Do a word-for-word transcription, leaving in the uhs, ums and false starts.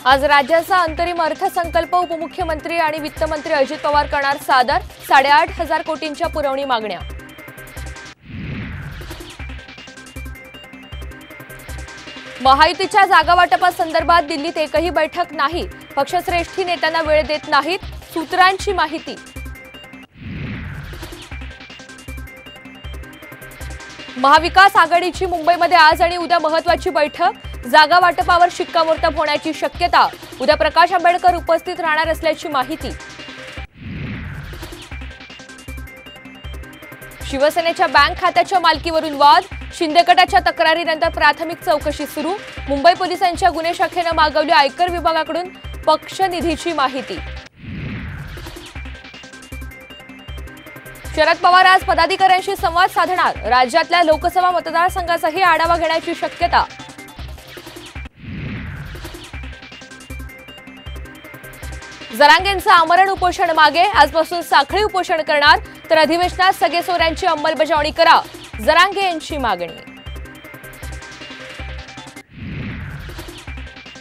आज राज्याचा अंतरिम अर्थसंकल्प उपमुख्यमंत्री आणि वित्तमंत्री अजित पवार करणार सादर. साडेआठ हजार कोटींच्या पुरवणी मागण्या. महायुतीच्या जागा वाटपासंदर्भात दिल्लीत एकही बैठक नाही. पक्षश्रेष्ठी नेत्यांना वेळ देत नाहीत. सूत्रांची माहिती. महाविकास आघाडीची मुंबईमध्ये आज आणि उद्या महत्त्वाची बैठक. जागा वाटपावर शिक्कामोर्तब होण्याची शक्यता. उद्या प्रकाश आंबेडकर उपस्थित राहणार असल्याची माहिती. शिवसेनेच्या बँक खात्याच्या मालकीवरून वाद. शिंदे गटाच्या तक्रारीनंतर प्राथमिक चौकशी सुरू. मुंबई पोलिसांच्या गुन्हे शाखेनं मागवली आयकर विभागाकडून पक्ष निधीची माहिती. शरद पवार आज पदाधिकाऱ्यांशी संवाद साधणार. राज्यातल्या लोकसभा मतदारसंघाचाही आढावा घेण्याची शक्यता. जरांगेंचं आमरण उपोषण मागे. आजपासून साखळी उपोषण करणार तर अधिवेशनात सगळे सोऱ्यांची अंमलबजावणी करा. जरांगे यांची मागणी.